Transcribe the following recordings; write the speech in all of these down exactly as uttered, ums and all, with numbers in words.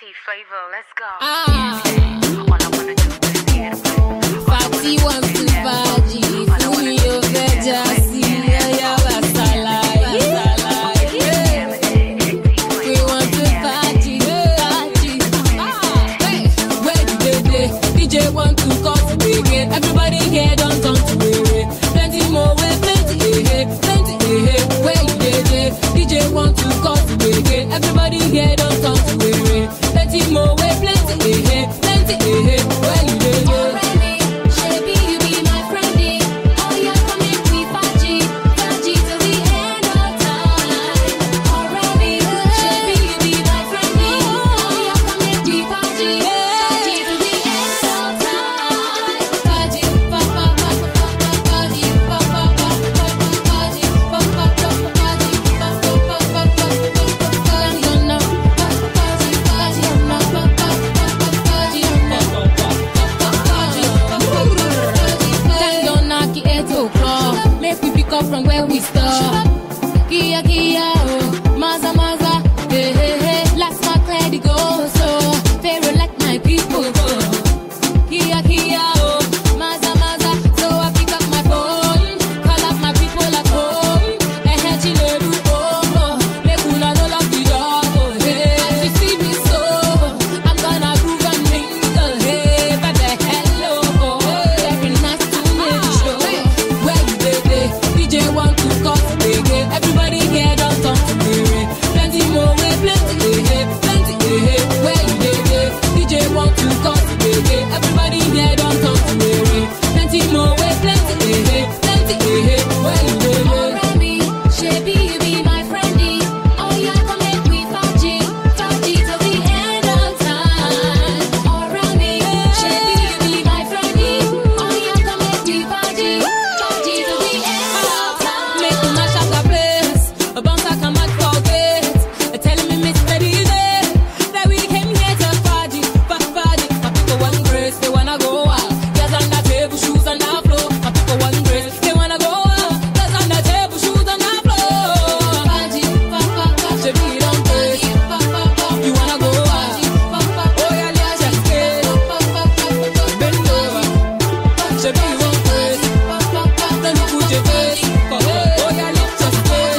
Fatty flavor, let's go. Ah. All I wanna do is get it. Fatty wants to party. Fulio Vejasi. Aya Wasalai. We want to party. Party. Ah. Hey. Where do they play? D J want to cause a weekend. Everybody here don't come to weary. Plenty more way, plenty eh eh. Plenty eh eh. Where you they play? D J want to cause a weekend. Everybody here don't come to weary. Plenty more way, plenty eh eh. Plenty eh eh. Where you they play? From where we start, Kia Kia, oh, Maza Maza, hey hey hey, last my clear go so, Pharaoh like my people go, Kia Kia, oh, Maza Maza, so I pick up my phone, call up my people at home, and head to the oh, oh, make una no love the dog, oh, hey, as you see me so, I'm gonna groove and mingle, hey, baby, hello, oh, every night to make show, where you dey? D J want to cause a big hit. Everybody here don't talk to me. Plenty more way, plenty eh eh, plenty eh eh. Where you dey? D J want to cause a big hit. Everybody here don't talk to me. Plenty more way, plenty eh eh, plenty eh eh. Where you dey? Remy, Shebi, you be my friendie. Oh yeah, come make me party, party till the end of time. Oh Remy, Shebi, you be my friendie. Oh yeah, come make me party, party till the end of time. Make me mash up the place. A bounce I come out forget. Telling me Mister D J that we came here to party, party, party. My people want grace, they wanna go out. Girls on the table, shoes on the floor. My people want grace, they wanna go out. Girls on the table, shoes on the floor. Party, pa pa pa, Shebi don't grace, pa pa pa, you wanna go out. pa pa pa, Oh yeah, let's just get pa pa pa, bend over. Shebi want grace, pa pa pa. let me put your face. Oh yeah, let's just get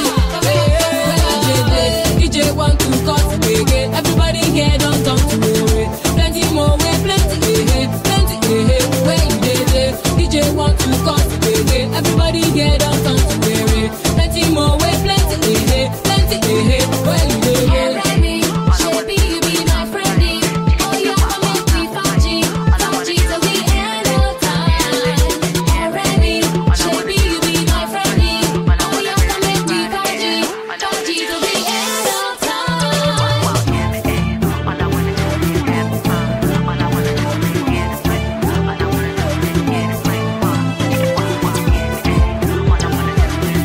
D J want to cause a big hit. Everybody here don't come to worry. Plenty more way, plenty eh eh, plenty eh eh. Where you dey? D J want to cause a big hit. Everybody here don't come to worry. Plenty more way, plenty eh eh, plenty eh eh. Where you dey? Remy, Shebi, you be my friendie. Oh yeah, come make me party, party till the end of time. Oh Remy, Shebi, you be my friendie. Oh yeah, come make me party, party till the end of time. All I wanna do is have fun. All I wanna do is get it. All I wanna do is get it. All I wanna do is get it. All I wanna do is have fun. All I wanna do is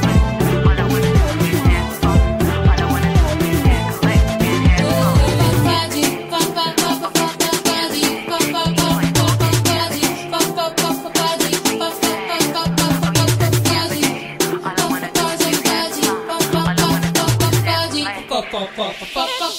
have fun. All I wanna do is get collect and have fun. Party, pa pa pa pa pa party, pa pa pa pa pa party, pa pa pa pa party, pa pa pa pa pa pa party. All I wanna do is have fun. All I wanna do is have fun. Pa pa pa pa pa pa.